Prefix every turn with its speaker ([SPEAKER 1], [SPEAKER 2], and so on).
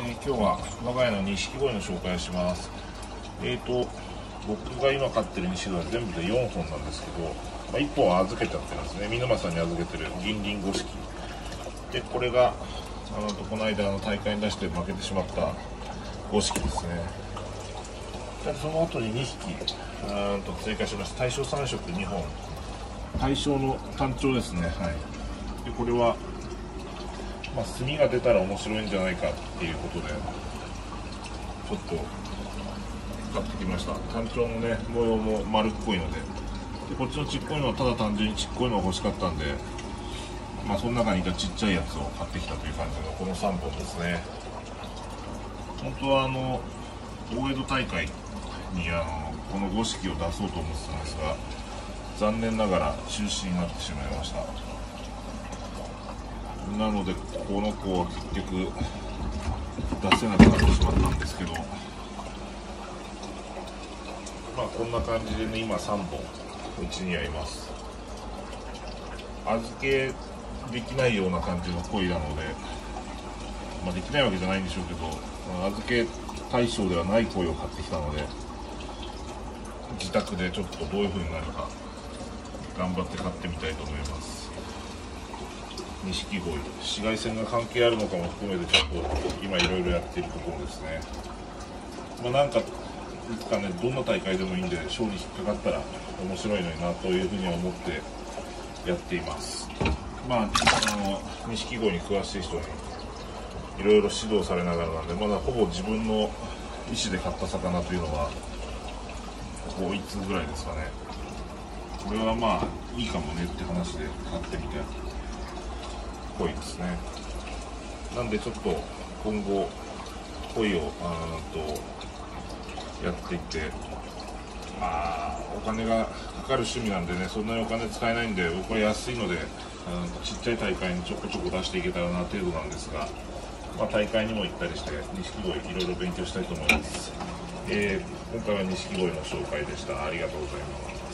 [SPEAKER 1] 今日は我が家の錦鯉の紹介をします。僕が今飼ってる錦鯉は全部で4本なんですけど、1本は預けちゃってるんですね。見沼さんに預けてる銀鱗五色で、これがこの間大会に出して負けてしまった五色ですね。でその後に2匹追加しました。大正3色2本、大正の単調ですね。はい。でこれは墨が出たら面白いんじゃないかっていうことでちょっと買ってきました。単調のね模様も丸っこいので、こっちのちっこいのはただ単純にちっこいのが欲しかったんで、その中にいたちっちゃいやつを買ってきたという感じのこの3本ですね。本当は大江戸大会にこの五色を出そうと思ってたんですが、残念ながら中止になってしまいました。なのでこの子は結局出せなくなってしまったんですけど、こんな感じでね、今3本うちにはいます。預けできないような感じの鯉なので、できないわけじゃないんでしょうけど、預け対象ではない鯉を買ってきたので、自宅でちょっとどういう風になるか頑張って飼ってみたいと思います。錦鯉、紫外線が関係あるのかも含めてちょっと今いろいろやっているところですね。なんかいつかね、どんな大会でもいいんで勝利引っかかったら面白いのになというふうには思ってやっています。錦鯉に詳しい人にいろいろ指導されながらなんで、まだほぼ自分の意思で買った魚というのはここいつぐらいですかね。これはいいかもねって話で買ってみて鯉ですね。なんでちょっと今後鯉をやっていって、お金がかかる趣味なんでね、そんなにお金使えないんで、僕は安いのでちっちゃい大会にちょこちょこ出していけたらな程度なんですが、大会にも行ったりして錦鯉いろいろ勉強したいと思います。今回は錦鯉の紹介でした。ありがとうございます。